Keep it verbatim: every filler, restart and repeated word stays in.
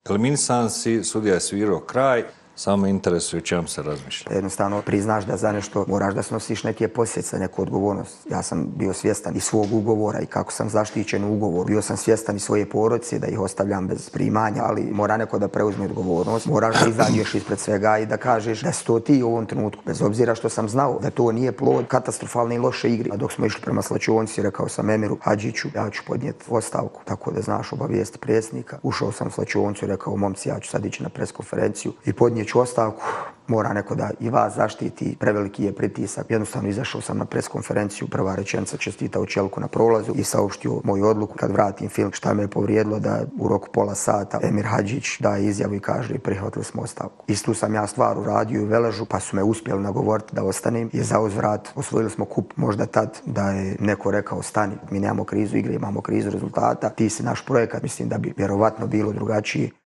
Eliminisan si, sudija je svirao kraj, samo me interesuje o čemu se razmišlja. Jednostavno priznaš da za nešto moraš da snosiš neke posljedice, neku odgovornost. Ja sam bio svjestan i svog ugovora i kako sam zaštićen u ugovoru. Bio sam svjestan i svoje porodice, da ih ostavljam bez primanja, ali mora neko da preuzme odgovornost. Moraš da izađeš ispred svega i da kažeš da si to ti u ovom trenutku. Bez obzira što sam znao da to nije plod katastrofalne i loše igre. A dok smo išli prema slačionici, rekao sam Emiru Hadžiću, ja ću podnijeti ostavku, tako da znaš, obavijesti predsjednika. Ušao sam u slačionicu i rekao, momci, ja ću sad ići na preskonferenciju i podnijet ću ostavku. Mora neko da i vas zaštiti, preveliki je pritisak. Jednostavno izašao sam na preskonferenciju, prva rečenica čestitao Čelku na prolazu i saopštio moju odluku. Kad vratim film, šta me je povrijedilo da u roku pola sata Emir Hadžić daje izjavu i kaže prihvatili smo ostavku. Istu sam ja stvar uradio u Veležu, pa su me uspjeli nagovoriti da ostanem i za uzvrat osvojili smo kup. Možda tad da je neko rekao stani, mi nemamo krizu igre, imamo krizu rezultata, ti si naš projekat, mislim da bi vjerovatno bilo drugačije.